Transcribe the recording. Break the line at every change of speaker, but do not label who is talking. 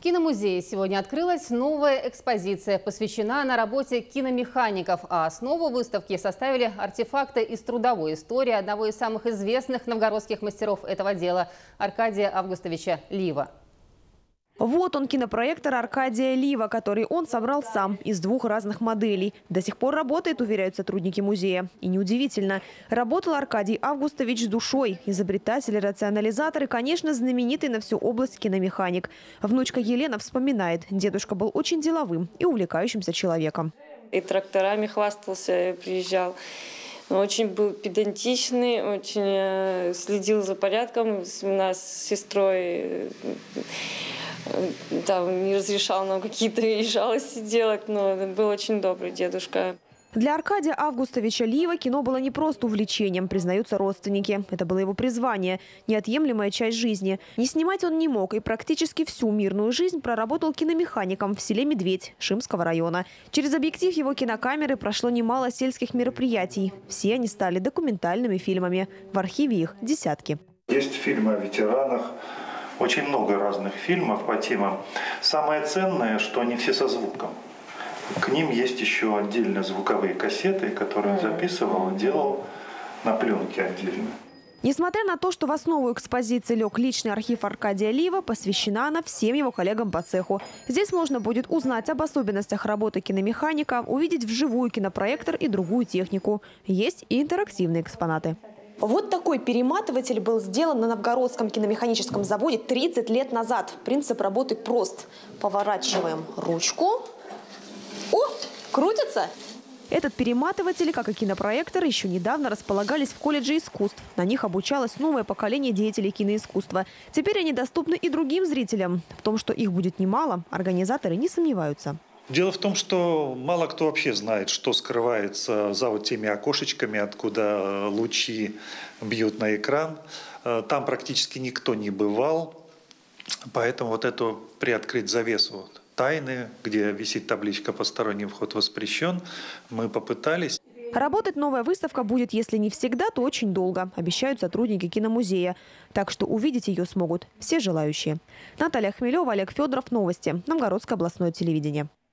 киномузее сегодня открылась новая экспозиция. Посвящена она работе киномехаников. А основу выставки составили артефакты из трудовой истории одного из самых известных новгородских мастеров этого дела – Аркадия Августовича Лива.
Вот он, кинопроектор Аркадия Лива, который он собрал сам из двух разных моделей. До сих пор работает, уверяют сотрудники музея. И неудивительно. Работал Аркадий Августович с душой. Изобретатель, рационализатор и, конечно, знаменитый на всю область киномеханик. Внучка Елена вспоминает, дедушка был очень деловым и увлекающимся человеком.
И тракторами хвастался, приезжал. Он очень был педантичный, очень следил за порядком. У нас с сестрой там не разрешал нам какие-то жалости делать, но был очень добрый дедушка.
Для Аркадия Августовича Лива кино было не просто увлечением, признаются родственники. Это было его призвание, неотъемлемая часть жизни. Не снимать он не мог и практически всю мирную жизнь проработал киномехаником в селе Медведь Шимского района. Через объектив его кинокамеры прошло немало сельских мероприятий. Все они стали документальными фильмами. В архиве их десятки.
Есть фильмы о ветеранах. Очень много разных фильмов по темам. Самое ценное, что они все со звуком. К ним есть еще отдельно звуковые кассеты, которые он записывал, делал на пленке отдельно.
Несмотря на то, что в основу экспозиции лег личный архив Аркадия Лива, посвящена она всем его коллегам по цеху. Здесь можно будет узнать об особенностях работы киномеханика, увидеть вживую кинопроектор и другую технику. Есть и интерактивные экспонаты.
Вот такой перематыватель был сделан на Новгородском киномеханическом заводе 30 лет назад. Принцип работы прост. Поворачиваем ручку. О, крутится!
Этот перематыватель, как и кинопроектор, еще недавно располагались в колледже искусств. На них обучалось новое поколение деятелей киноискусства. Теперь они доступны и другим зрителям. В том, что их будет немало, организаторы не сомневаются.
Дело в том, что мало кто вообще знает, что скрывается за вот теми окошечками, откуда лучи бьют на экран. Там практически никто не бывал, поэтому вот эту приоткрыть завесу тайны, где висит табличка «Посторонний вход воспрещен», мы попытались.
Работать новая выставка будет, если не всегда, то очень долго, обещают сотрудники киномузея. Так что увидеть ее смогут все желающие. Наталья Хмелева, Олег Федоров. Новости. Новгородское областное телевидение.